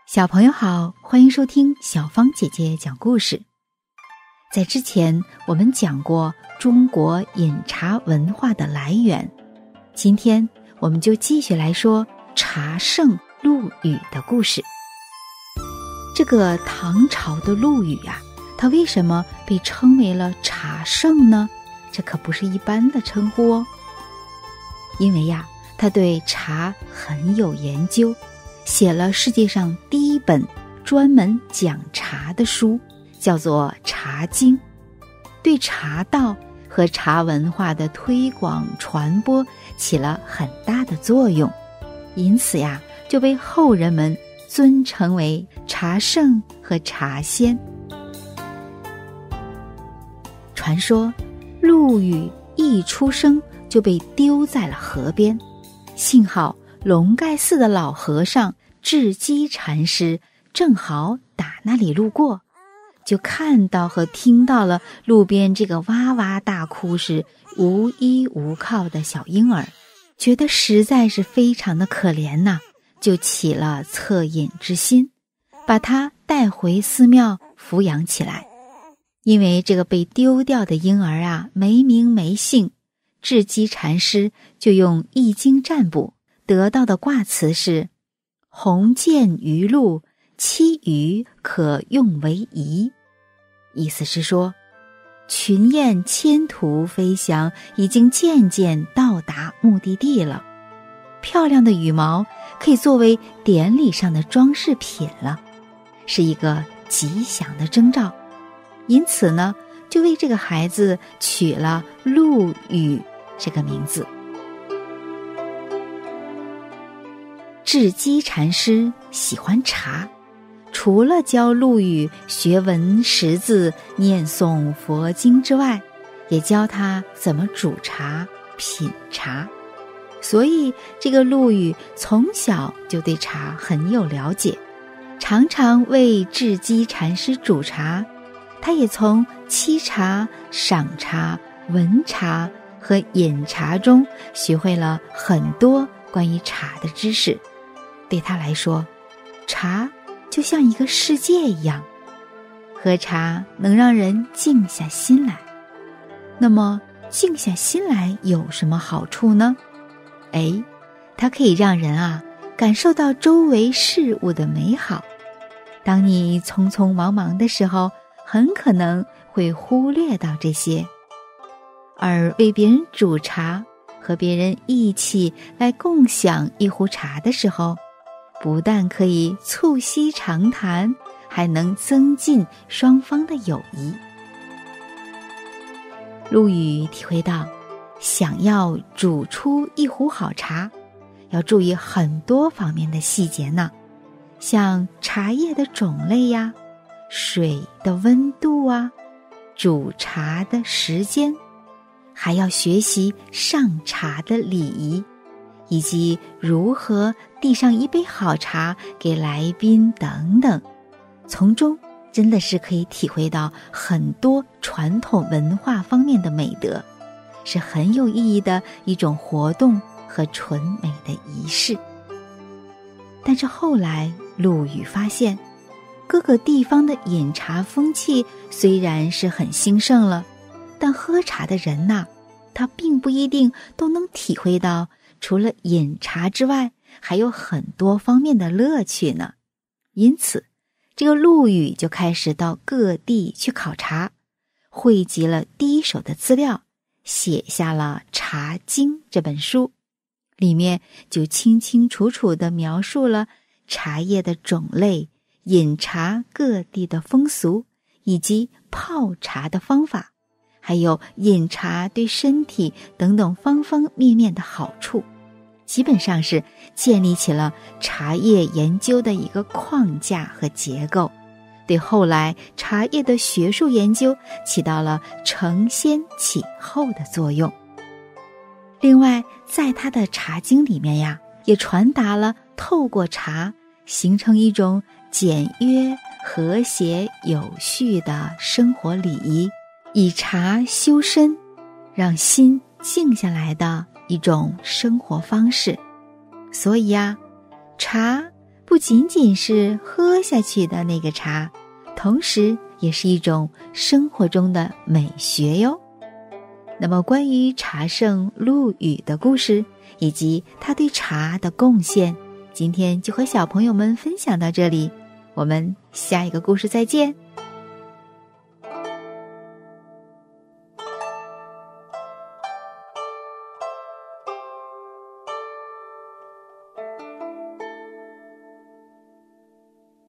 小朋友好，欢迎收听小芳姐姐讲故事。在之前我们讲过中国饮茶文化的来源，今天我们就继续来说茶圣陆羽的故事。这个唐朝的陆羽啊，他为什么被称为了茶圣呢？这可不是一般的称呼哦。因为呀，他对茶很有研究，写了世界上第一本专门讲茶的书，叫做《茶经》，对茶道和茶文化的推广传播起了很大的作用，因此呀，就被后人们尊称为茶圣和茶仙。传说陆羽一出生就被丢在了河边，幸好龙盖寺的老和尚智积禅师正好打那里路过，就看到和听到了路边这个哇哇大哭时无依无靠的小婴儿，觉得实在是非常的可怜呐，就起了恻隐之心，把他带回寺庙抚养起来。因为这个被丢掉的婴儿啊没名没姓，智积禅师就用易经占卜得到的卦辞是鸿渐于陆，期鱼可用为宜。意思是说，群雁迁途飞翔，已经渐渐到达目的地了，漂亮的羽毛可以作为典礼上的装饰品了，是一个吉祥的征兆。因此呢，就为这个孩子取了陆羽这个名字。智积禅师喜欢茶，除了教陆羽学文识字、念诵佛经之外，也教他怎么煮茶、品茶。所以这个陆羽从小就对茶很有了解，常常为智积禅师煮茶。他也从沏茶、赏茶、闻茶和饮茶中学会了很多关于茶的知识。对他来说，茶就像一个世界一样，喝茶能让人静下心来。那么静下心来有什么好处呢？它可以让人感受到周围事物的美好。当你匆匆忙忙的时候，很可能会忽略到这些，而为别人煮茶，和别人一起来共享一壶茶的时候，不但可以促膝长谈，还能增进双方的友谊。陆羽体会到，想要煮出一壶好茶，要注意很多方面的细节呢，像茶叶的种类呀，水的温度啊，煮茶的时间，还要学习上茶的礼仪，以及如何递上一杯好茶给来宾等等。从中真的是可以体会到很多传统文化方面的美德，是很有意义的一种活动和纯美的仪式。但是后来陆羽发现，各个地方的饮茶风气虽然是很兴盛了，但喝茶的人他并不一定都能体会到除了饮茶之外还有很多方面的乐趣呢。因此这个陆羽就开始到各地去考察，汇集了第一手的资料，写下了《茶经》这本书，里面就清清楚楚地描述了茶叶的种类、饮茶各地的风俗，以及泡茶的方法，还有饮茶对身体等等方方面面的好处，基本上是建立起了茶叶研究的一个框架和结构，对后来茶叶的学术研究起到了承先启后的作用。另外在他的《茶经》里面呀，也传达了透过茶形成一种简约、和谐、有序的生活礼仪，以茶修身，让心静下来的一种生活方式。所以茶不仅仅是喝下去的那个茶，同时也是一种生活中的美学哟。那么关于茶圣陆羽的故事，以及他对茶的贡献，今天就和小朋友们分享到这里，我们下一个故事再见。